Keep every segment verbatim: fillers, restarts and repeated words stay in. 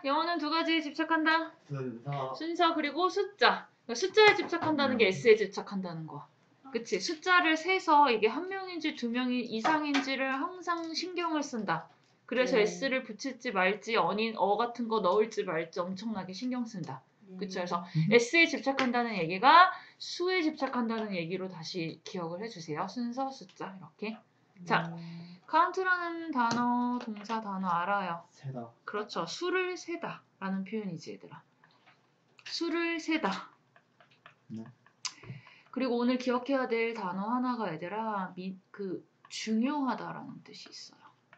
영어는 두 가지에 집착한다. 순서. 순서 그리고 숫자. 숫자에 집착한다는 게 S에 집착한다는 거. 그치? 숫자를 세서 이게 한 명인지 두 명이 이상인지를 항상 신경을 쓴다. 그래서 네. S를 붙일지 말지 어닌 어 같은 거 넣을지 말지 엄청나게 신경 쓴다. 그쵸? 그래서 S에 집착한다는 얘기가 수에 집착한다는 얘기로 다시 기억을 해주세요. 순서, 숫자 이렇게. 자, count라는 단어, 동사 단어 알아요. 세다. 그렇죠. 수를 세다 라는 표현이지 얘들아. 수를 세다. 네. 그리고 오늘 기억해야 될 단어 하나가 얘들아 미, 그 중요하다라는 뜻이 있어요.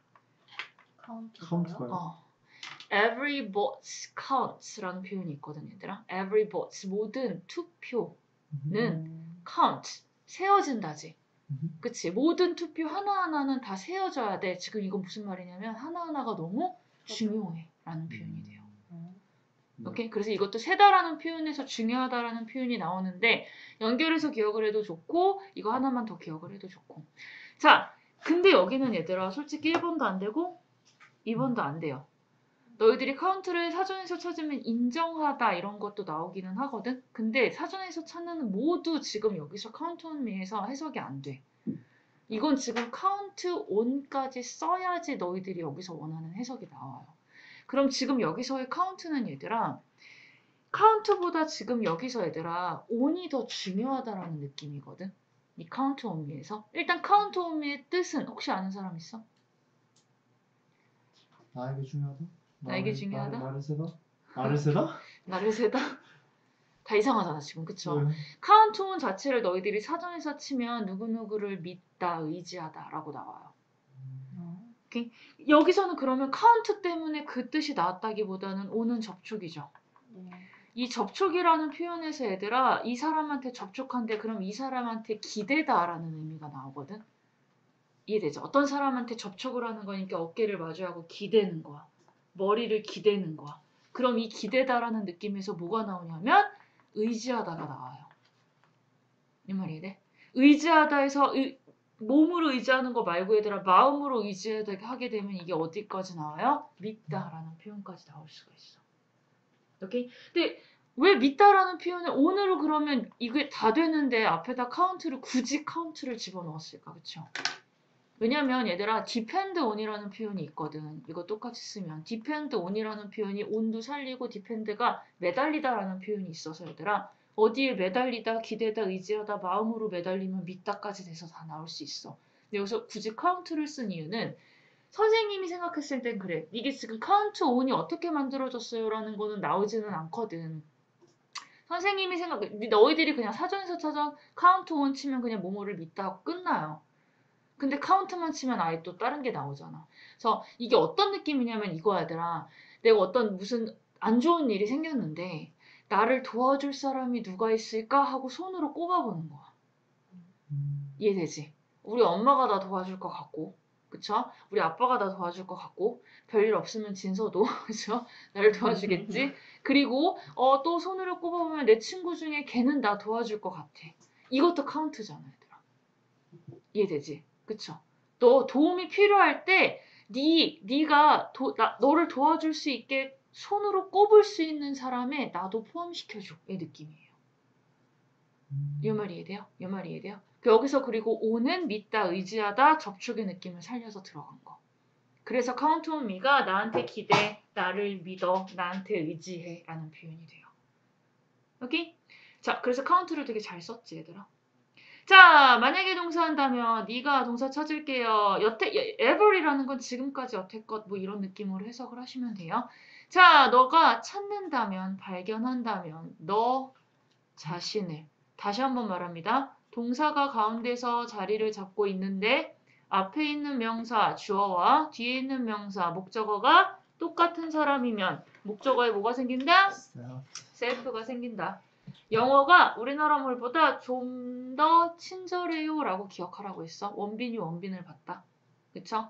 카운트가요? 어. Every vote counts라는 표현이 있거든 얘들아. Every vote 모든 투표는 음. count 세어진다지. 음. 그치? 모든 투표 하나하나는 다 세어져야 돼. 지금 이건 무슨 말이냐면 하나하나가 너무 중요해 라는 표현이 돼요. 네. 오케이? 그래서 이것도 세다라는 표현에서 중요하다라는 표현이 나오는데 연결해서 기억을 해도 좋고 이거 하나만 더 기억을 해도 좋고. 자, 근데 여기는 얘들아 솔직히 일 번도 안 되고 이 번도 안 돼요. 너희들이 카운트를 사전에서 찾으면 인정하다 이런 것도 나오기는 하거든. 근데 사전에서 찾는 모두 지금 여기서 카운트 온미에서 해석이 안 돼. 이건 지금 카운트 온까지 써야지 너희들이 여기서 원하는 해석이 나와요. 그럼 지금 여기서의 카운트는 얘들아 카운트보다 지금 여기서 얘들아 온이 더 중요하다라는 느낌이거든. 이 카운트 온미에서. 일단 카운트 온미의 뜻은 혹시 아는 사람 있어? 나에게 중요하다? 나에게 나를- 중요하다? 나를, 나를 세다? 나를 세다? 나를 세다? 다 이상하잖아 지금 그쵸? 네. 카운트 온 자체를 너희들이 사전에서 치면 누구누구를 믿다 의지하다 라고 나와요. 오케이? 여기서는 그러면 카운트 때문에 그 뜻이 나왔다기보다는 오는 접촉이죠. 이 접촉이라는 표현에서 얘들아 이 사람한테 접촉한데 그럼 이 사람한테 기대다라는 의미가 나오거든. 이해되죠? 어떤 사람한테 접촉을 하는 거니까 어깨를 마주하고 기대는 거야. 머리를 기대는 거야. 그럼 이 기대다라는 느낌에서 뭐가 나오냐면 의지하다가 나와요. 이 말이 돼? 의지하다에서 의, 몸으로 의지하는 거 말고 얘들아 마음으로 의지하게 되면 이게 어디까지 나와요? 믿다라는 표현까지 나올 수가 있어. 오케이? 근데 왜 믿다라는 표현을 오늘은 그러면 이게 다 되는데 앞에다 카운트를 굳이 카운트를 집어넣었을까? 그쵸? 왜냐면 얘들아 depend on이라는 표현이 있거든. 이거 똑같이 쓰면 depend on이라는 표현이 on도 살리고 depend가 매달리다라는 표현이 있어서 얘들아 어디에 매달리다, 기대다, 의지하다, 마음으로 매달리면 믿다까지 돼서 다 나올 수 있어. 근데 여기서 굳이 카운트를 쓴 이유는 선생님이 생각했을 땐 그래. 이게 지금 카운트 on이 어떻게 만들어졌어요? 라는 거는 나오지는 않거든. 선생님이 생각, 너희들이 그냥 사전에서 찾아 카운트 on 치면 그냥 뭐뭐를 믿다 하고 끝나요. 근데 카운트만 치면 아예 또 다른 게 나오잖아. 그래서 이게 어떤 느낌이냐면 이거야 얘들아. 내가 어떤 무슨 안 좋은 일이 생겼는데 나를 도와줄 사람이 누가 있을까 하고 손으로 꼽아보는 거야. 이해되지? 우리 엄마가 나 도와줄 것 같고 그쵸? 우리 아빠가 나 도와줄 것 같고 별일 없으면 진서도 그쵸? 나를 도와주겠지? 그리고 어, 또 손으로 꼽아보면 내 친구 중에 걔는 나 도와줄 것 같아. 이것도 카운트잖아 얘들아. 이해되지? 그쵸? 너 도움이 필요할 때 네, 네가 도, 나, 너를 도와줄 수 있게 손으로 꼽을 수 있는 사람에 나도 포함시켜줘. 이 느낌이에요. 이 말이 이해돼요? 이 말이 이해돼요? 여기서 그리고 오는 믿다, 의지하다, 접촉의 느낌을 살려서 들어간 거. 그래서 count on me가 나한테 기대, 나를 믿어, 나한테 의지해 라는 표현이 돼요. 오케이? 자, 그래서 count를 되게 잘 썼지 얘들아. 자, 만약에 동사한다면 네가 동사 찾을게요. 여태 ever이라는 건 지금까지 여태껏 뭐 이런 느낌으로 해석을 하시면 돼요. 자, 너가 찾는다면, 발견한다면 너 자신을 다시 한번 말합니다. 동사가 가운데서 자리를 잡고 있는데 앞에 있는 명사 주어와 뒤에 있는 명사 목적어가 똑같은 사람이면 목적어에 뭐가 생긴다? 셀프가 생긴다. 영어가 우리나라 말보다 좀 더 친절해요 라고 기억하라고 했어. 원빈이 원빈을 봤다. 그쵸?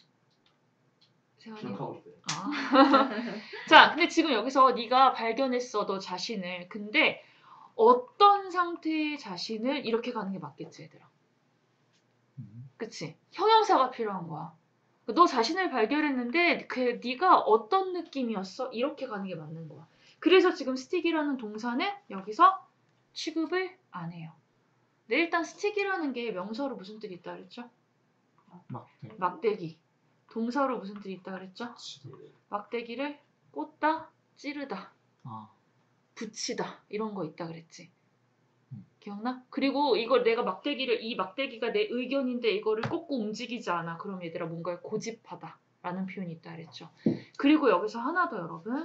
세환이? 기억하고 있어요. 아. 자, 근데 지금 여기서 네가 발견했어 너 자신을. 근데 어떤 상태의 자신을 이렇게 가는 게 맞겠지 얘들아. 그치? 형용사가 필요한 거야. 너 자신을 발견했는데 그 네가 어떤 느낌이었어? 이렇게 가는 게 맞는 거야. 그래서 지금 스틱이라는 동사는 여기서 취급을 안 해요. 네, 일단 스틱이라는 게 명사로 무슨 뜻이 있다 그랬죠? 막대. 막대기. 동사로 무슨 뜻이 있다 그랬죠? 치도. 막대기를 꽂다, 찌르다, 아. 붙이다 이런 거 있다 그랬지. 음. 기억나? 그리고 이걸 내가 막대기를 이 막대기가 내 의견인데 이거를 꽂고 움직이지 않아. 그럼 얘들아 뭔가를 고집하다 라는 표현이 있다 그랬죠. 그리고 여기서 하나 더 여러분.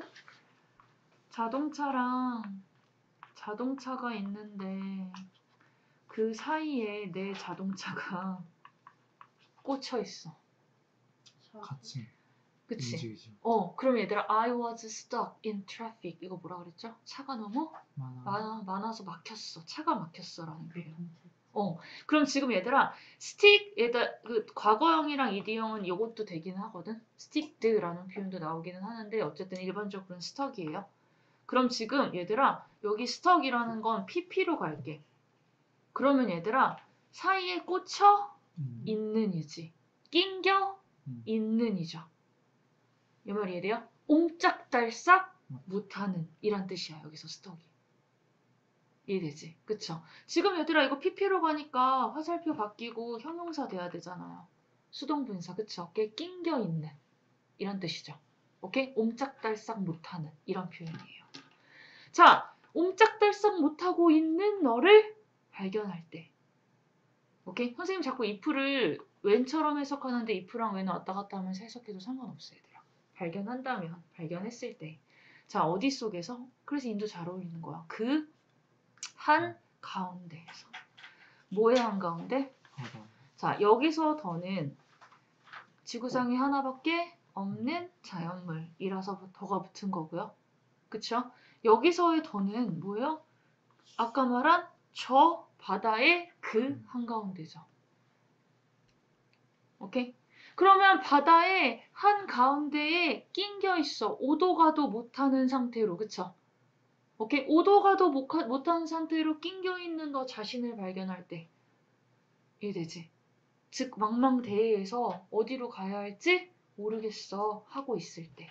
자동차랑 자동차가 있는데 그 사이에 내 자동차가 꽂혀 있어. 같이 그치? 움직이죠. 어, 그럼 얘들아 I was stuck in traffic 이거 뭐라 그랬죠? 차가 너무 많아. 많아, 많아서 막혔어. 차가 막혔어 라는 표현. 어, 그럼 지금 얘들아 stick 얘들 그 과거형이랑 이디형은 이것도 되긴 하거든. sticked라는 표현도 나오기는 하는데 어쨌든 일반적으로는 stuck이에요. 그럼 지금 얘들아 여기 stuck이라는 건 피피로 갈게. 그러면 얘들아 사이에 꽂혀 음. 있는이지 낑겨 음. 있는이죠. 이 말이 이해돼요? 옴짝달싹 못하는 이란 뜻이야 여기서 스톡이. 이해되지? 그쵸? 지금 얘들아 이거 피피로 가니까 화살표 바뀌고 형용사 돼야 되잖아요. 수동분사 그쵸? 걔 낑겨 있는 이란 뜻이죠. 오케이? 옴짝달싹 못하는 이런 표현이에요. 자, 옴짝달싹 못하고 있는 너를 발견할 때 오케이? 선생님 자꾸 if를 when처럼 해석하는데 if랑 when은 왔다 갔다 하면서 해석해도 상관없어요 얘들아. 발견한다면 발견했을 때 자 어디 속에서? 그래서 인도 잘 어울리는 거야. 그 한 가운데에서 뭐의 한 가운데? 하다. 자 여기서 더는 지구상에 하나밖에 없는 자연물이라서 더가 붙은 거고요. 그쵸? 여기서의 더는 뭐예요? 아까 말한 저 바다의 그 한가운데죠. 오케이? 그러면 바다의 한가운데에 낑겨 있어. 오도 가도 못하는 상태로. 그쵸? 오케이? 오도 가도 못하는 상태로 낑겨 있는 너 자신을 발견할 때. 이해되지? 즉 망망대해에서 어디로 가야 할지 모르겠어 하고 있을 때.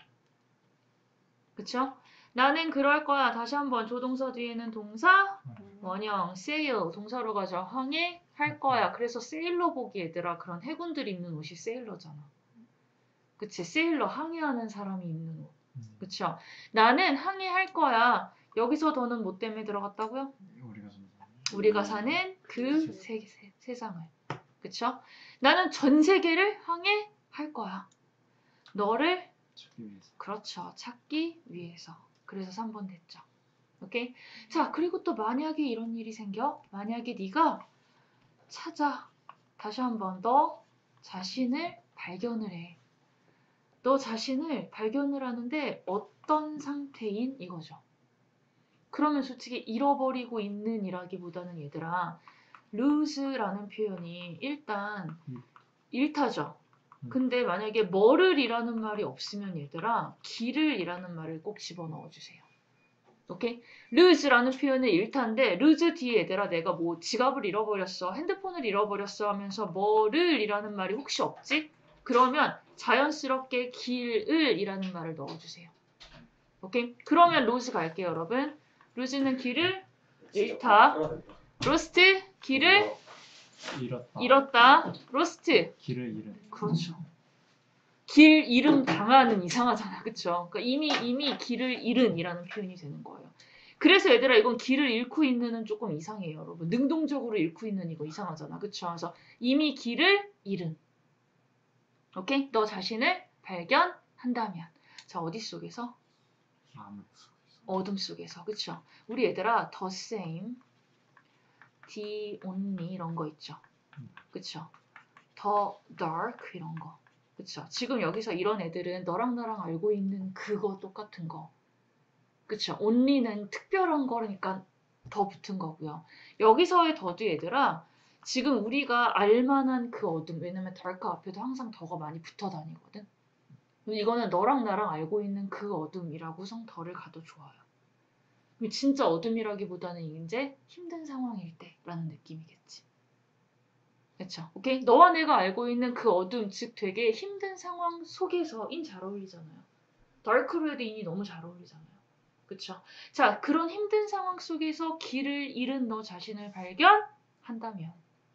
그쵸? 나는 그럴 거야. 다시 한번 조동사 뒤에는 동사 원형 sail 동사로 가죠. 항해 할 거야. 그래서 세일러복이 얘들아 그런 해군들이 입는 옷이 세일러잖아. 그치? 세일러 항해하는 사람이 입는 옷. 음. 그쵸? 나는 항해할 거야. 여기서 더는 뭐 때문에 들어갔다고요? 우리가 좀 우리가 사는 그 세, 세, 세상을. 그쵸? 나는 전 세계를 항해할 거야. 너를 찾기 위해서. 그렇죠. 찾기 위해서. 그래서 삼 번 됐죠. 오케이? 자, 그리고 또 만약에 이런 일이 생겨. 만약에 네가 찾아. 다시 한번 너 자신을 발견을 해. 너 자신을 발견을 하는데 어떤 상태인 이거죠. 그러면 솔직히 잃어버리고 있는 이라기보다는 얘들아 lose라는 표현이 일단 음. 일타죠. 음. 근데 만약에 뭐를 이라는 말이 없으면 얘들아 길을 이라는 말을 꼭 집어넣어 주세요. 오케이? luse라는 표현은 일타인데 lose 뒤에 얘들아 내가 뭐 지갑을 잃어버렸어 핸드폰을 잃어버렸어 하면서 뭐를 이라는 말이 혹시 없지? 그러면 자연스럽게 길을 이라는 말을 넣어주세요. 오케이? 그러면 lose 갈게요 여러분. lose는 길을 잃다 lost 길을 잃었다. 잃었다 lost 길을 잃은. 그렇죠. 길 잃음 당하는 이상하잖아. 그쵸? 그러니까 이미 이미 길을 잃은 이라는 표현이 되는 거예요. 그래서 얘들아 이건 길을 잃고 있는은 조금 이상해요. 여러분. 능동적으로 잃고 있는 이거 이상하잖아. 그쵸? 그래서 이미 길을 잃은. 오케이? 너 자신을 발견한다면. 자, 어디 속에서? 암흑 속에서. 어둠 속에서. 그쵸? 우리 얘들아 the same, the only 이런 거 있죠. 그쵸? the dark 이런 거. 그쵸? 지금 여기서 이런 애들은 너랑 나랑 알고 있는 그거 똑같은 거. 그쵸? only는 특별한 거니까 더 붙은 거고요. 여기서의 더도 얘들아 지금 우리가 알만한 그 어둠 왜냐면 dark 앞에도 항상 더가 많이 붙어 다니거든. 이거는 너랑 나랑 알고 있는 그 어둠이라고선 더를 가도 좋아요. 진짜 어둠이라기보다는 이제 힘든 상황일 때라는 느낌이겠지. 그쵸? 오케이? 너와 내가 알고 있는 그 어둠, 즉 되게 힘든 상황 속에서 인 잘 어울리잖아요. dark red in이 너무 잘 어울리잖아요. 그쵸? 자, 그런 힘든 상황 속에서 길을 잃은 너 자신을 발견한다면,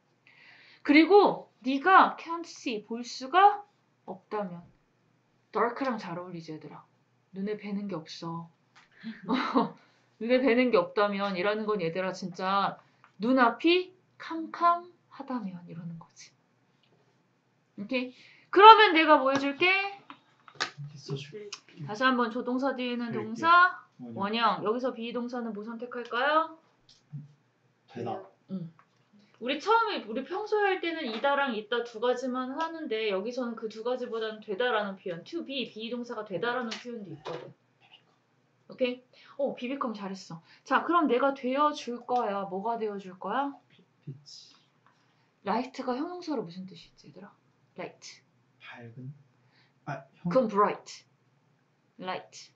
그리고 네가 can't see, 볼 수가 없다면, dark랑 잘 어울리지 얘들아. 눈에 뵈는 게 없어. 눈에 뵈는 게 없다면 이라는 건 얘들아 진짜 눈앞이 캄캄하다면 이러는 거지. 오케이? 그러면 내가 뭐 해줄게? 있어줄게. 다시 한번 조동사 뒤에는 될게. 동사 원형. 원형. 여기서 비동사는 뭐 선택할까요? 대답. 우리 처음에 우리 평소에 할 때는 이다랑 있다 두 가지만 하는데 여기서는 그 두 가지보다는 되다라는 표현, to be 비동사가 되다라는 표현도 있거든. 오케이? 어, 비비컴 잘했어. 자, 그럼 내가 되어줄 거야. 뭐가 되어줄 거야? 빛. light가 형용사로 무슨 뜻이지, 얘들아? light. 밝은. 아 형. 그건 bright. light.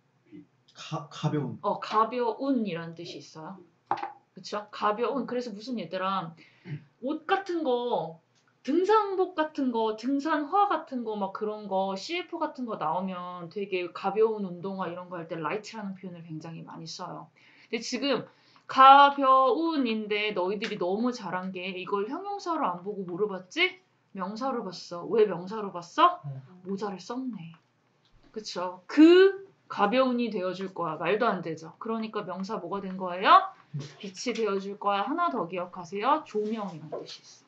가 가벼운. 어, 가벼운이라는 뜻이 있어요. 그쵸? 가벼운. 그래서 무슨 얘들아, 옷 같은 거, 등산복 같은 거, 등산화 같은 거, 막 그런 거, 씨에프 같은 거 나오면 되게 가벼운 운동화 이런 거 할 때 light라는 표현을 굉장히 많이 써요. 근데 지금 가벼운인데 너희들이 너무 잘한 게 이걸 형용사로 안 보고 뭐로 봤지? 명사로 봤어. 왜 명사로 봤어? 모자를 썼네. 그쵸? 그 가벼운이 되어줄 거야. 말도 안 되죠. 그러니까 명사 뭐가 된 거예요? 빛이 되어줄 거야. 하나 더 기억하세요. 조명이라는 뜻이 있어.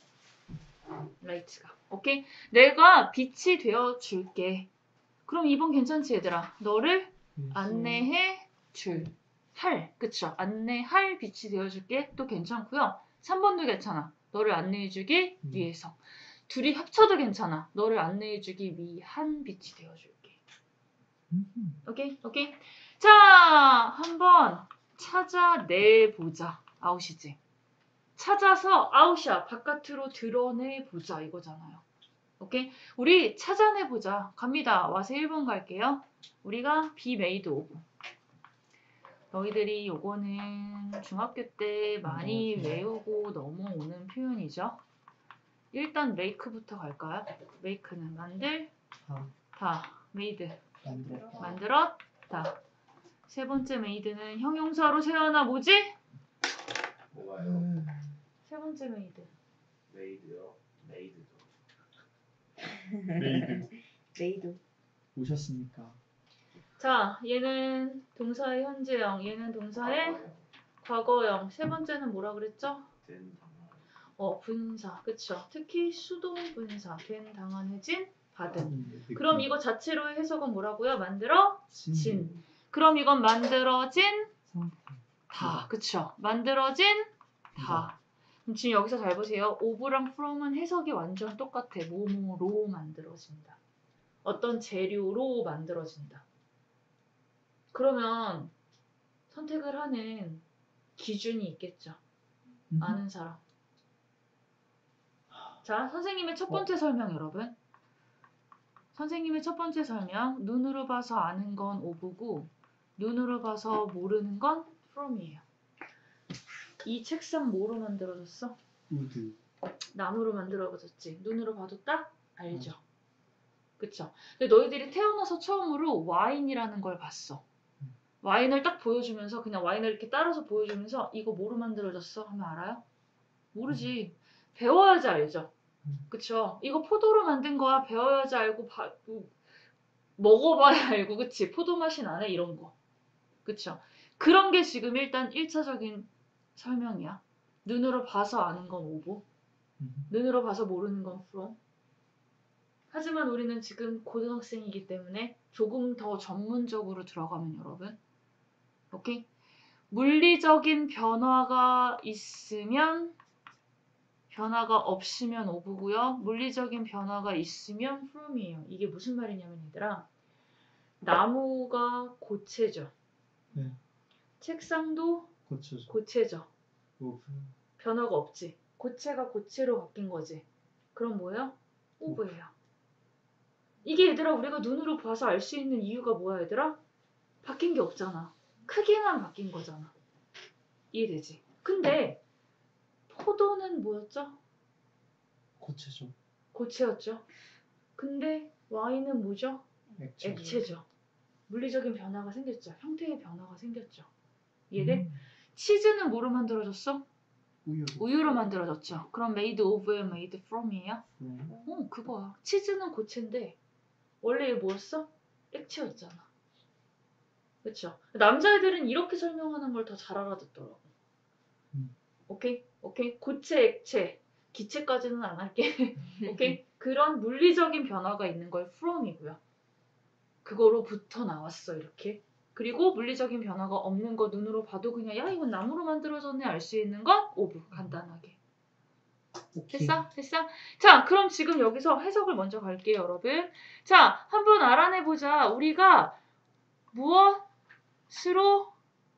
라이트가. 오케이? 내가 빛이 되어줄게. 그럼 이번 괜찮지 얘들아? 너를 안내해 줄. 할. 그쵸? 안내할 빛이 되어줄게. 또 괜찮고요. 삼 번도 괜찮아. 너를 안내해주기 음. 위해서. 둘이 합쳐도 괜찮아. 너를 안내해주기 위한 빛이 되어줄게. 음. 오케이? 오케이? 자, 한번 찾아내보자. 아웃이지. 찾아서 아웃이야. 바깥으로 드러내보자. 이거잖아요. 오케이? 우리 찾아내보자. 갑니다. 와서 일 번 갈게요. 우리가 be made of. 너희들이 요거는 중학교 때 많이 외우고 넘어오는 표현이죠. 일단 make부터 갈까요? make는 만들, 다. 다, made, 만들었다. 만들었다. 세 번째 made는 형용사로 세어나 뭐지? 뭐가요? 세 번째 made. 메이드요. 메이드죠. 메이드. 메이드. 오셨습니까? 자, 얘는 동사의 현재형, 얘는 동사의 과거형. 세 번째는 뭐라 그랬죠? 된 당한. 어, 분사. 그쵸? 특히 수동 분사. 된, 당한해진, 받은. 음, 그럼 이거 자체로의 해석은 뭐라고요? 만들어? 진. 진. 그럼 이건 만들어진 상태. 다. 그쵸? 만들어진 다. 그럼 지금 여기서 잘 보세요. of랑 from은 해석이 완전 똑같아. 뭐뭐로 만들어진다. 어떤 재료로 만들어진다. 그러면 선택을 하는 기준이 있겠죠. 음. 아는 사람. 자, 선생님의 첫 번째 설명 여러분. 선생님의 첫 번째 설명. 눈으로 봐서 아는 건 of고 눈으로 봐서 모르는 건 from이에요. 이 책상 뭐로 만들어졌어? 우드. 나무로 만들어졌지. 눈으로 봐도 딱 알죠. 그쵸? 근데 너희들이 태어나서 처음으로 와인이라는 걸 봤어. 와인을 딱 보여주면서 그냥 와인을 이렇게 따라서 보여주면서 이거 뭐로 만들어졌어? 하면 알아요? 모르지. 배워야지 알죠. 그쵸? 이거 포도로 만든 거야. 배워야지 알고 바, 먹어봐야 알고 그치? 포도 맛이 나네 이런 거. 그쵸? 그런 게 지금 일단 일 차적인 설명이야. 눈으로 봐서 아는 건 오보. 음. 눈으로 봐서 모르는 건 프롬. 하지만 우리는 지금 고등학생이기 때문에 조금 더 전문적으로 들어가면 여러분. 오케이? 물리적인 변화가 있으면 변화가 없으면 오브고요. 물리적인 변화가 있으면 from이에요. 이게 무슨 말이냐면 얘들아. 나무가 고체죠. 네. 책상도 고쳐줘. 고체죠. 오브. 변화가 없지. 고체가 고체로 바뀐 거지. 그럼 뭐예요? 오브예요. 이게 얘들아 우리가 눈으로 봐서 알 수 있는 이유가 뭐야 얘들아? 바뀐 게 없잖아. 크기만 바뀐 거잖아. 이해되지? 근데 포도는 뭐였죠? 고체죠. 고체였죠. 근데 Y는 뭐죠? 액체. 액체죠. 물리적인 변화가 생겼죠. 형태의 변화가 생겼죠. 이해돼? 음. 치즈는 뭐로 만들어졌어? 우유. 우유로 만들어졌죠. 그럼 made of에 made from이에요? 네. 어, 그거야. 치즈는 고체인데 원래 뭐였어? 액체였잖아. 그쵸? 남자애들은 이렇게 설명하는 걸 더 잘 알아듣더라고. 음. 오케이? 오케이? 고체, 액체, 기체까지는 안 할게. 오케이? 그런 물리적인 변화가 있는 걸 from이고요. 그거로부터 나왔어, 이렇게. 그리고 물리적인 변화가 없는 거 눈으로 봐도 그냥 야 이건 나무로 만들어졌네 알 수 있는 건 오브 간단하게. 오케이. 됐어? 됐어? 자 그럼 지금 여기서 해석을 먼저 갈게요 여러분. 자 한번 알아내보자. 우리가 무엇으로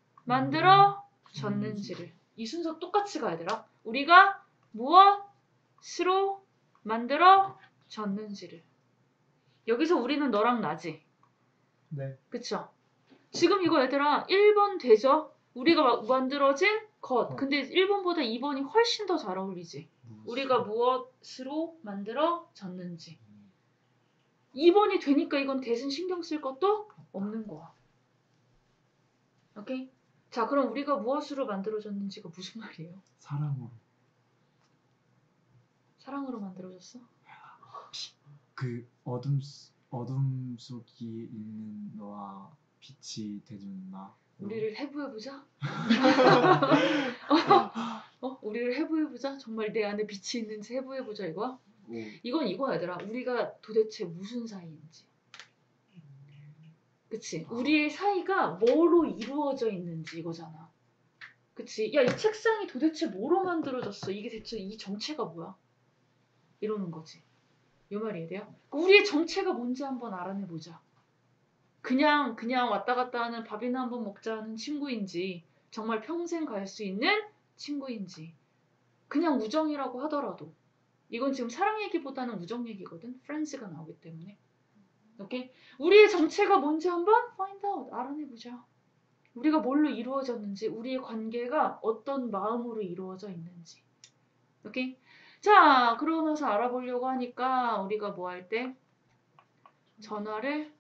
만들어졌는지를. 이 순서 똑같이 가야 되라. 우리가 무엇으로 만들어졌는지를. 여기서 우리는 너랑 나지. 네. 그쵸? 지금 이거 얘들아 일 번 되죠? 우리가 마- 만들어진 것. 것. 근데 일 번보다 이 번이 훨씬 더 잘 어울리지. 우리가 무엇으로 만들어졌는지. 이 번이 되니까 이건 대신 신경 쓸 것도 없는 거야. 오케이? 자 그럼 우리가 무엇으로 만들어졌는지가 무슨 말이에요? 사랑으로. 사랑으로 만들어졌어? 그 어둠 스- 어둠 속에 있는 너와 빛이 되는 나. 우리를 해부해보자. 어? 우리를 해부해보자. 정말 내 안에 빛이 있는지 해부해보자 이거야? 오. 이건 이거야 얘들아. 우리가 도대체 무슨 사이인지. 그치? 우리의 사이가 뭐로 이루어져 있는지 이거잖아. 그치? 야, 이 책상이 도대체 뭐로 만들어졌어? 이게 대체 이 정체가 뭐야? 이러는 거지. 이 말이 돼요? 우리의 정체가 뭔지 한번 알아내보자. 그냥 그냥 왔다 갔다 하는 밥이나 한번 먹자 하는 친구인지 정말 평생 갈 수 있는 친구인지 그냥 우정이라고 하더라도 이건 지금 사랑 얘기보다는 우정 얘기거든. friends가 나오기 때문에. 오케이? 우리의 정체가 뭔지 한번 find out, 알아내보자. 우리가 뭘로 이루어졌는지, 우리의 관계가 어떤 마음으로 이루어져 있는지. 오케이? 자, 그러고 나서 알아보려고 하니까 우리가 뭐 할 때? 전화를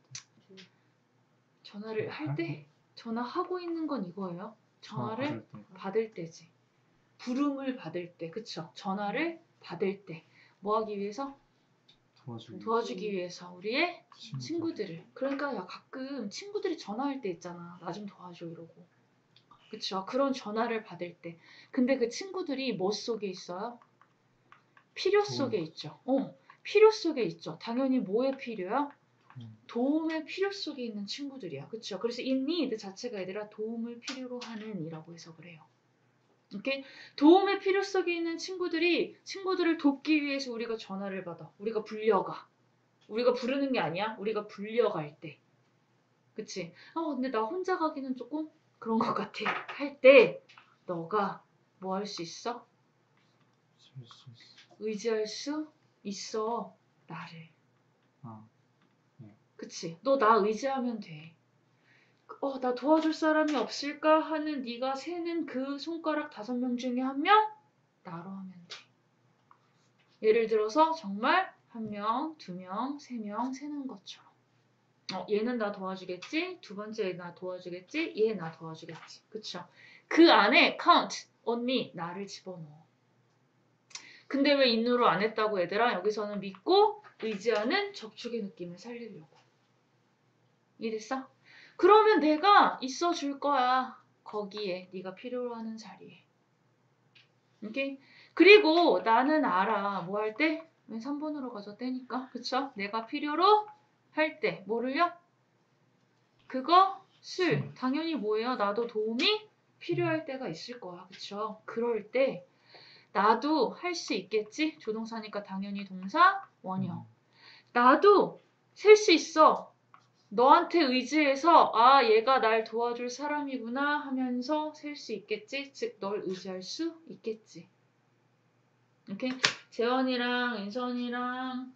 전화를 할 때? 전화하고 있는 건 이거예요. 전화를 전화 받을 때. 받을 때지. 부름을 받을 때, 그쵸? 전화를 받을 때. 뭐 하기 위해서? 도와주기. 도와주기 위해서 우리의 친구들. 친구들을. 그러니까 야 가끔 친구들이 전화할 때 있잖아. 나 좀 도와줘 이러고. 그쵸? 그런 전화를 받을 때. 근데 그 친구들이 뭐 속에 있어요? 필요 속에 도움. 있죠. 어, 필요 속에 있죠. 당연히 뭐의 필요야? 음. 도움의 필요 속에 있는 친구들이야. 그쵸? 그래서 in need 자체가 아니라 도움을 필요로 하는 이라고 해석을 해요. 오케이? 도움의 필요 속에 있는 친구들이 친구들을 돕기 위해서 우리가 전화를 받아. 우리가 불려가. 우리가 부르는 게 아니야. 우리가 불려갈 때. 그치? 어, 근데 나 혼자 가기는 조금 그런 것 같아. 할 때 너가 뭐 할 수 있어? 쓸 수 있어. 의지할 수 있어. 나를. 아. 그치? 너 나 의지하면 돼. 어, 나 도와줄 사람이 없을까 하는 네가 세는 그 손가락 다섯 명 중에 한 명? 나로 하면 돼. 예를 들어서 정말 한 명, 두 명, 세 명 세는 것처럼. 어, 얘는 나 도와주겠지? 두 번째 얘 나 도와주겠지? 얘 나 도와주겠지. 그쵸? 그 안에 count, 언니, 나를 집어넣어. 근데 왜 인누로 안 했다고 얘들아? 여기서는 믿고 의지하는 접촉의 느낌을 살리려고. 이해됐어? 그러면 내가 있어줄 거야. 거기에 네가 필요로 하는 자리에. 오케이? 그리고 나는 알아. 뭐 할 때? 왜 삼 번으로 가져 떼니까. 그쵸? 내가 필요로 할 때. 뭐를요? 그것을 당연히 뭐예요? 나도 도움이 필요할 때가 있을 거야. 그쵸? 그럴 때 나도 할 수 있겠지? 조동사니까 당연히 동사 원형. 나도 셀 수 있어. 너한테 의지해서 아 얘가 날 도와줄 사람이구나 하면서 셀 수 있겠지? 즉 널 의지할 수 있겠지. 오케이? 재원이랑 인선이랑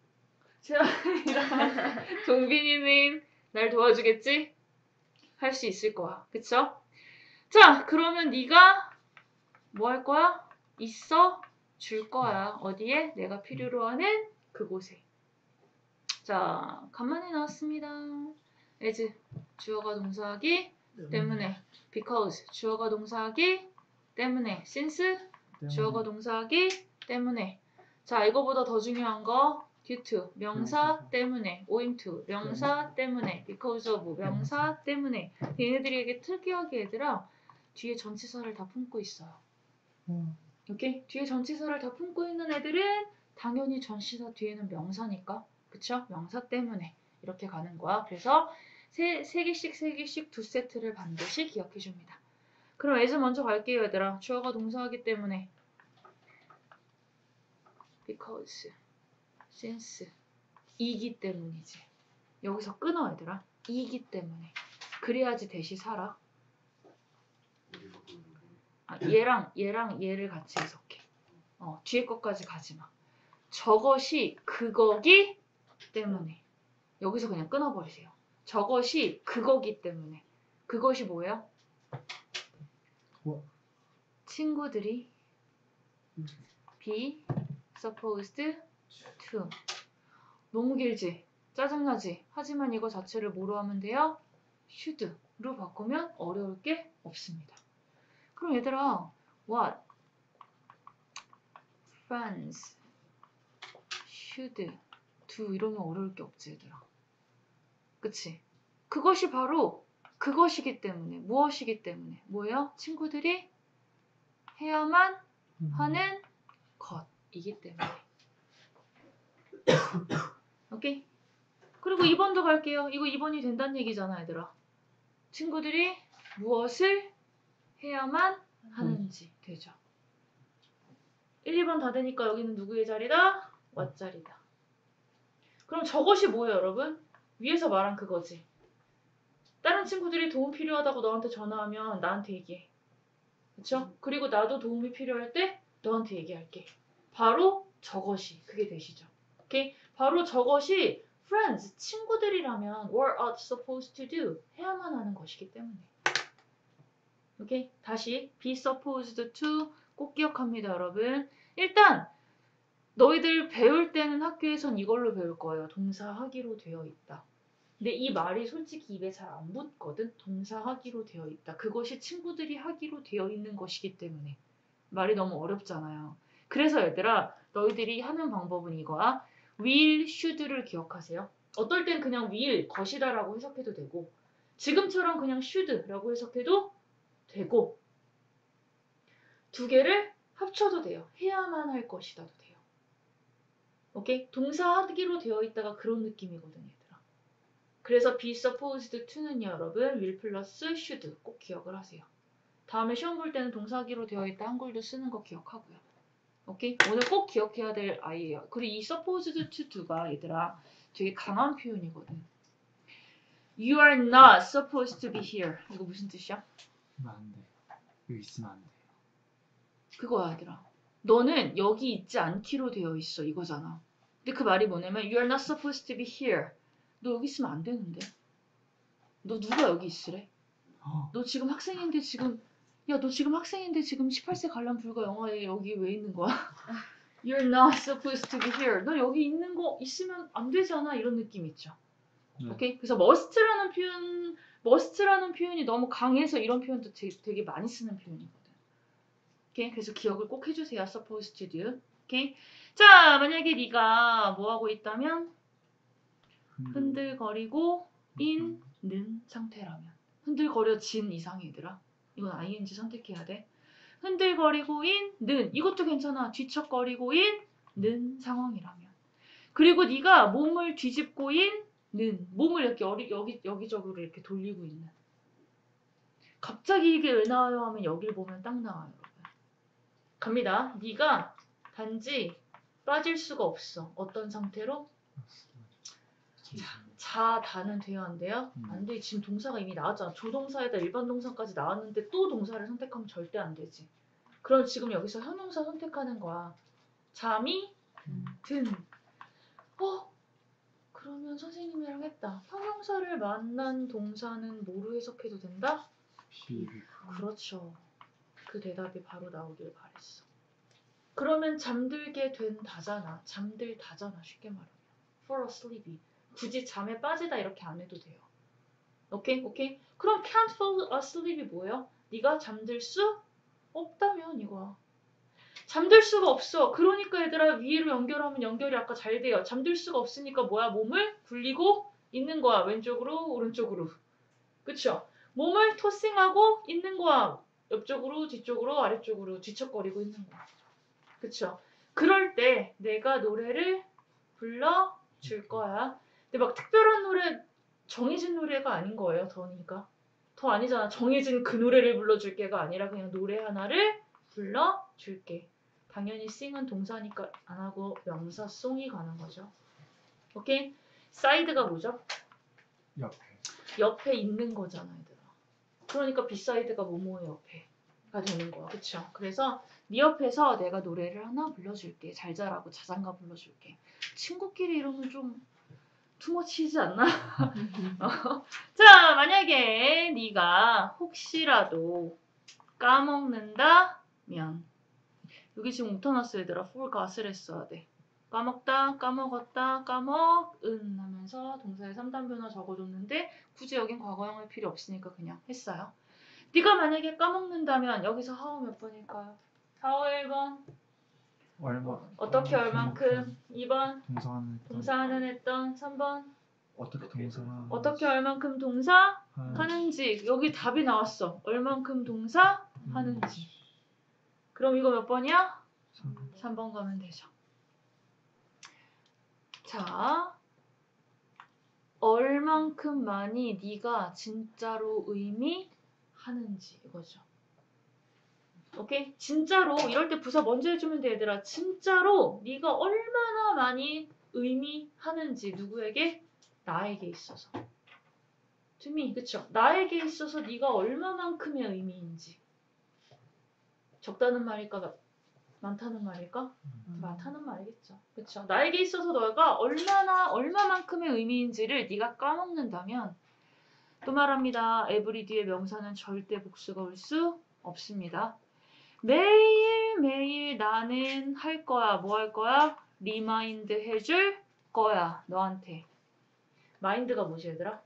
재원이랑 종빈이는 날 도와주겠지? 할 수 있을 거야. 그쵸? 자 그러면 네가 뭐 할 거야? 있어 줄 거야. 어디에? 내가 필요로 하는 그곳에. 자, 간만에 나왔습니다. as 주어가 동사하기 때문에 because 주어가 동사하기 때문에 since 주어가 동사하기 때문에 자 이거보다 더 중요한 거 due to 명사 명사. 때문에 owing to 명사 때문에 because of 명사 때문에 얘네들이 특이하게 얘들아 뒤에 전치사를 다 품고 있어요. 음. 오케이? 뒤에 전치사를 다 품고 있는 애들은 당연히 전치사 뒤에는 명사니까 그쵸? 명사 때문에 이렇게 가는 거야. 그래서 세, 세 개씩 세 개씩 두 세트를 반드시 기억해 줍니다. 그럼 as 먼저 갈게요 얘들아. 주어가 동사하기 때문에 because, since 이기 때문이지. 여기서 끊어 얘들아. 이기 때문에. 그래야지 대시 살아. 아, 얘랑 얘랑 얘를 같이 해석해. 어, 뒤에 것까지 가지 마. 저것이 그거기 때문에. 여기서 그냥 끊어버리세요. 저것이 그거기 때문에. 그것이 뭐예요? 뭐? 친구들이 be supposed to. 너무 길지? 짜증나지? 하지만 이거 자체를 뭐로 하면 돼요? should로 바꾸면 어려울 게 없습니다. 그럼 얘들아, what friends should do 이러면 어려울 게 없지 얘들아. 그치? 그것이 바로 그것이기 때문에 무엇이기 때문에 뭐예요? 친구들이 해야만 하는 것이기 때문에. 오케이? 그리고 이 번도 갈게요. 이거 이 번이 된다는 얘기잖아 얘들아. 친구들이 무엇을 해야만 하는지 되죠. 일, 이 번 다 되니까 여기는 누구의 자리다? what 자리다. 그럼 저것이 뭐예요 여러분? 위에서 말한 그거지. 다른 친구들이 도움 필요하다고 너한테 전화하면 나한테 얘기해. 그쵸? 그리고 나도 도움이 필요할 때 너한테 얘기할게. 바로 저것이 그게 되시죠. 오케이? 바로 저것이 friends, 친구들이라면 were are supposed to do 해야만 하는 것이기 때문에. 오케이? 다시 be supposed to 꼭 기억합니다 여러분. 일단 너희들 배울 때는 학교에선 이걸로 배울 거예요. 동사하기로 되어 있다. 근데 이 말이 솔직히 입에 잘 안 붙거든. 동사하기로 되어 있다. 그것이 친구들이 하기로 되어 있는 것이기 때문에. 말이 너무 어렵잖아요. 그래서 얘들아 너희들이 하는 방법은 이거야. will, should를 기억하세요. 어떨 땐 그냥 will, 것이다 라고 해석해도 되고 지금처럼 그냥 should라고 해석해도 되고 두 개를 합쳐도 돼요. 해야만 할 것이다도 돼요. 오케이? 동사하기로 되어 있다가 그런 느낌이거든 얘들아. 그래서 be supposed to는 여러분 will 플러스 should 꼭 기억을 하세요. 다음에 시험 볼 때는 동사하기로 되어 있다 한글도 쓰는 거 기억하고요. 오케이? 오늘 꼭 기억해야 될 아이예요. 그리고 이 supposed to do가 얘들아 되게 강한 표현이거든. You are not supposed to be here. 이거 무슨 뜻이야? 이거 안 돼. 여기 있으면 안 돼. 그거야 얘들아. 너는 여기 있지 않기로 되어 있어 이거잖아. 근데 그 말이 뭐냐면 You are not supposed to be here. 너 여기 있으면 안 되는데. 너 누가 여기 있으래? 어. 너 지금 학생인데 지금 야 너 지금 학생인데 지금 십팔 세 관람 불가 영화에 여기 왜 있는 거야? You're not supposed to be here. 너 여기 있는 거 있으면 안 되잖아 이런 느낌 있죠. 네. 오케이? 그래서 must라는 표현, must라는 표현이 너무 강해서 이런 표현도 되게, 되게 많이 쓰는 표현이거든. 오케이? 그래서 기억을 꼭 해주세요. supposed to do. 오케이? 자, 만약에 네가 뭐 하고 있다면 흔들거리고 있는 상태라면 흔들거려진 이상이 얘들아. 이건 아이엔지 선택해야 돼. 흔들거리고 있는 이것도 괜찮아. 뒤척거리고 있는 상황이라면. 그리고 네가 몸을 뒤집고 있는 몸을 이렇게 여기, 여기, 여기저기로 이렇게 돌리고 있는. 갑자기 이게 왜 나와요 하면 여길 보면 딱 나와요. 여러분. 갑니다. 네가 단지 빠질 수가 없어. 어떤 상태로? 자다는 돼야 안 돼요? 음. 안 돼. 지금 동사가 이미 나왔잖아. 조동사에다 일반 동사까지 나왔는데 또 동사를 선택하면 절대 안 되지. 그럼 지금 여기서 형용사 선택하는 거야. 잠이 든. 어? 그러면 선생님이랑 했다. 형용사를 만난 동사는 뭐로 해석해도 된다? 비. 그렇죠. 그 대답이 바로 나오길 바랬어. 그러면 잠들게 된다잖아. 잠들다잖아. 쉽게 말하면. fall asleep이. 굳이 잠에 빠지다 이렇게 안 해도 돼요. 오케이? 오케이? 그럼 can't fall asleep이 뭐예요? 네가 잠들 수 없다면 이거야. 잠들 수가 없어. 그러니까 얘들아 위로 연결하면 연결이 아까 잘 돼요. 잠들 수가 없으니까 뭐야? 몸을 굴리고 있는 거야. 왼쪽으로 오른쪽으로. 그쵸? 몸을 토싱하고 있는 거야. 옆쪽으로 뒤쪽으로 아래쪽으로 뒤척거리고 있는 거야. 그쵸? 그럴 때 내가 노래를 불러줄 거야. 근데 막 특별한 노래 정해진 노래가 아닌 거예요. 더니까. 더 아니잖아. 정해진 그 노래를 불러줄게가 아니라 그냥 노래 하나를 불러줄게. 당연히 sing은 동사니까 안 하고 명사 송이 가는 거죠. 오케이? 사이드가 뭐죠? 옆에. 옆에 있는 거잖아, 얘들아. 그러니까 비사이드가 뭐뭐의 옆에가 되는 거야. 그쵸? 그래서 네 옆에서 내가 노래를 하나 불러줄게. 잘 자라고 자장가 불러줄게. 친구끼리 이러면 좀 투머치지 않나? 어. 자, 만약에 네가 혹시라도 까먹는다면 여기 지금 웃어놨어 얘들아. for got을 했어야 돼. 까먹다, 까먹었다, 까먹은 하면서 동사의 삼 단 변화 적어줬는데 굳이 여긴 과거형 할 필요 없으니까 그냥 했어요. 네가 만약에 까먹는다면 여기서 how 몇 번일까요? how 일 번 얼마. 어떻게 얼만큼 이 번 동사하는. 동사하는 했던 삼 번 어떻게 동사나. 어떻게 얼만큼 동사 하는. 하는지 여기 답이 나왔어. 얼만큼 동사 하는지. 그럼 이거 몇 번이야? 삼 번 가면 되죠. 자, 얼만큼 많이 네가 진짜로 의미하는지 이거죠. 오케이? 진짜로 이럴 때 부사 먼저 해주면 돼 얘들아. 진짜로 네가 얼마나 많이 의미하는지 누구에게? 나에게 있어서. to me, 그쵸? 나에게 있어서 네가 얼마만큼의 의미인지. 적다는 말일까? 많다는 말일까? 음. 많다는 말이겠죠. 그쵸? 나에게 있어서 너가 얼마나 얼마만큼의 의미인지를 네가 까먹는다면 또 말합니다. every 뒤에 명사는 절대 복수가 올 수 없습니다. 매일매일 나는 할 거야. 뭐 할 거야? 리마인드 해줄 거야. 너한테. 마인드가 뭐지 얘들아?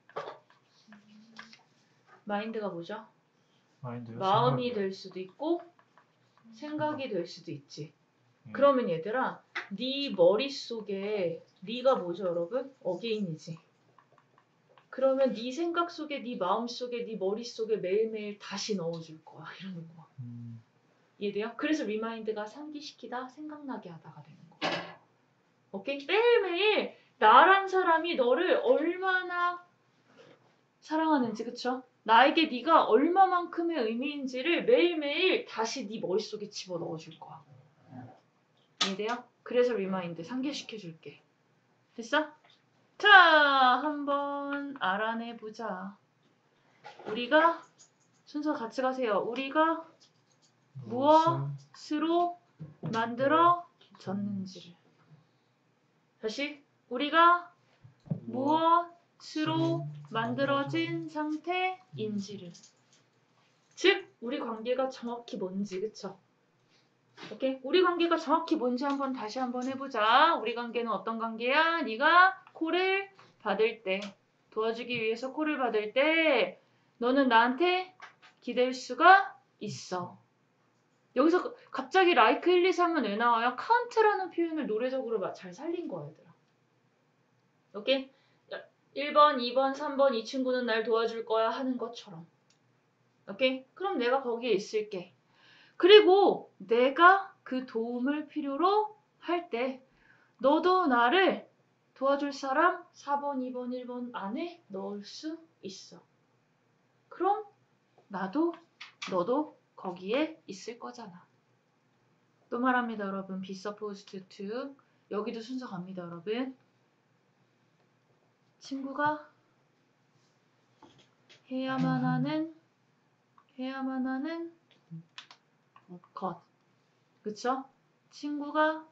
마인드가 뭐죠? 마인드요? 마음이 생각이요. 될 수도 있고 생각이 될 수도 있지. 네. 그러면 얘들아 네 머릿속에 네가 뭐죠 여러분? 어게인이지. 그러면 네 생각 속에 네 마음 속에 네 머릿속에 매일매일 다시 넣어줄 거야. 이러는 거야. 음. 이해돼요? 그래서 리마인드가 상기시키다 생각나게 하다가 되는 거야. 오케이? 매일매일 나란 사람이 너를 얼마나 사랑하는지 그쵸? 나에게 네가 얼마만큼의 의미인지를 매일매일 다시 네 머릿속에 집어넣어줄 거야. 이해돼요? 그래서 리마인드 상기시켜줄게. 됐어? 자, 한번 알아내보자. 우리가 순서 같이 가세요. 우리가 무엇으로 만들어졌는지를. 다시 우리가 무엇으로 만들어진 상태인지를. 즉 우리 관계가 정확히 뭔지 그쵸? 오케이? 우리 관계가 정확히 뭔지 한번 다시 한번 해보자. 우리 관계는 어떤 관계야? 네가 콜을 받을 때 도와주기 위해서 콜을 받을 때 너는 나한테 기댈 수가 있어. 여기서 갑자기 like 일, 이, 삼은 왜 나와요? count라는 표현을 노래적으로 잘 살린 거야 얘들아. 오케이? 일 번, 이 번, 삼 번 이 친구는 날 도와줄 거야 하는 것처럼. 오케이? 그럼 내가 거기에 있을게. 그리고 내가 그 도움을 필요로 할 때 너도 나를 도와줄 사람 사 번, 이 번, 일 번 안에 넣을 수 있어. 그럼 나도 너도 거기에 있을 거잖아. 또 말합니다 여러분. be supposed to. 여기도 순서 갑니다 여러분. 친구가 해야만 하는 해야만 하는 것. 그쵸? 친구가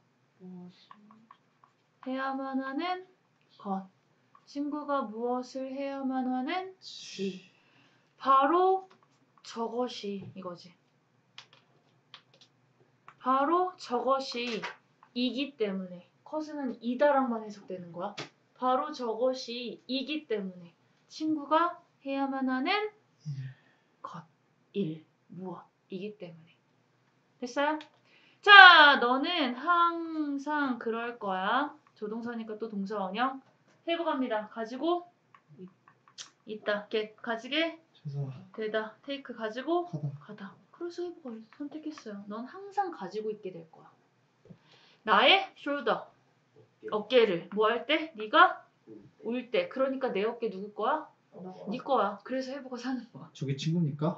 해야만 하는 것. 친구가 무엇을 해야만 하는지. 바로 저것이 이거지. 바로 저것이 이기 때문에 컷은 이다랑만 해석되는 거야. 바로 저것이 이기 때문에 친구가 해야만 하는 것, 일, 무엇, 이기 때문에. 됐어요? 자, 너는 항상 그럴 거야. 조동사니까 또 동사 원형 해보갑니다. 가지고 있다. get 가지게 최사 되다. take 가지고 하다 가다. 그래서 해보가 선택했어요. 넌 항상 가지고 있게 될 거야. 나의 shoulder 어깨를 뭐 할 때? 네가 울 때. 그러니까 내 어깨 누구 거야? 네 거야. 그래서 해보가 사는 거야. 저게 친구입니까?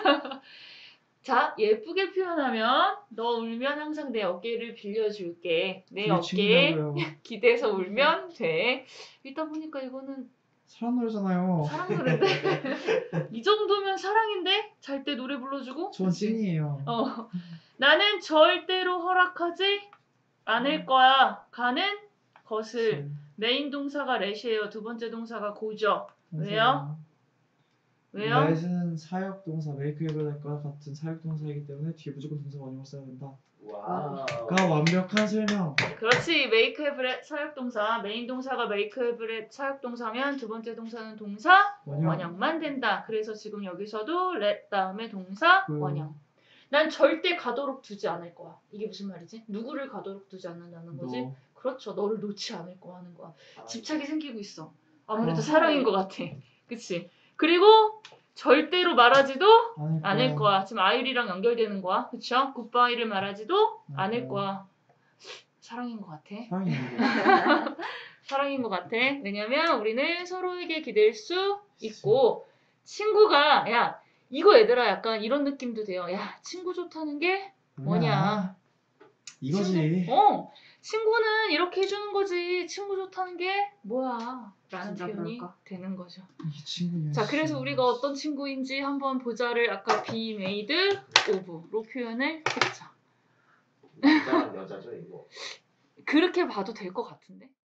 자, 예쁘게 표현하면 너 울면 항상 내 어깨를 빌려줄게. 내 그게 어깨에 친구냐고요. 기대서 울면 돼. 이따 보니까 이거는 사랑 노래잖아요. 사랑 노래인데? 이 정도면 사랑인데? 잘 때 노래 불러주고? 전 찐이에요. 어. 나는 절대로 허락하지 않을 거야. 가는 것을. 메인 동사가 let이에요. 두 번째 동사가 go죠. 왜요? 왜요? let은 사역 동사 make 해볼과 같은 사역 동사이기 때문에 뒤에 무조건 동사 원형을 써야 된다. 와우. 가 완벽한 설명. 그렇지. make have let 사역동사. 메인 동사가 make have let 사역동사면 두 번째 동사는 동사 원형. 원형만 된다. 그래서 지금 여기서도 let 다음에 동사 그- 원형. 난 절대 가도록 두지 않을 거야. 이게 무슨 말이지? 누구를 가도록 두지 않는다는 거지? 너 그렇죠. 너를 놓지 않을 거 하는 거야. 집착이 생기고 있어. 아무래도 어. 사랑인 것 같아. 그치? 그리고 절대로 말하지도 않을 거야. 않을 거야. 지금 아이리랑 연결되는 거야. 그쵸? 굿바이를 말하지도 음. 않을 거야. 사랑인 것 같아. 사랑이에요. 사랑인 것 같아. 왜냐면 우리는 서로에게 기댈 수 있고 친구가 야 이거 얘들아 약간 이런 느낌도 돼요. 야 친구 좋다는 게 뭐냐. 이거지. 친구, 어 친구는 이렇게 해주는 거지. 친구 좋다는 게 뭐야 라는 진짜 표현이 그럴까? 되는 거죠. 이 친구냐. 자 그래서 우리가 어떤 친구인지 한번 보자를 아까 be made of로 표현을 했죠. 남자랑 여자죠 이거. 그렇게 봐도 될 것 같은데.